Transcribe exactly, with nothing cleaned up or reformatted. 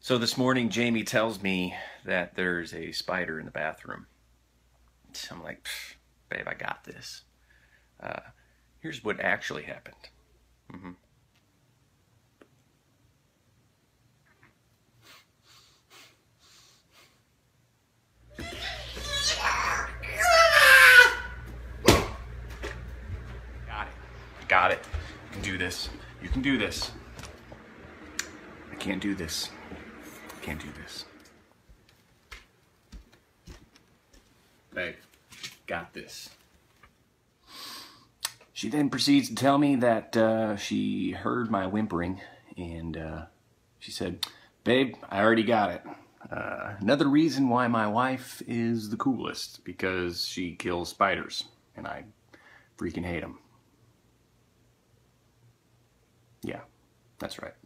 So this morning, Jamie tells me that there's a spider in the bathroom. So I'm like, babe, I got this. Uh, here's what actually happened. Mm-hmm. Got it. Got it. You can do this. You can do this. I can't do this. I can't do this. Babe, got this. She then proceeds to tell me that uh, she heard my whimpering, and uh, she said, babe, I already got it. Uh, another reason why my wife is the coolest, because she kills spiders, and I freaking hate them. Yeah, that's right.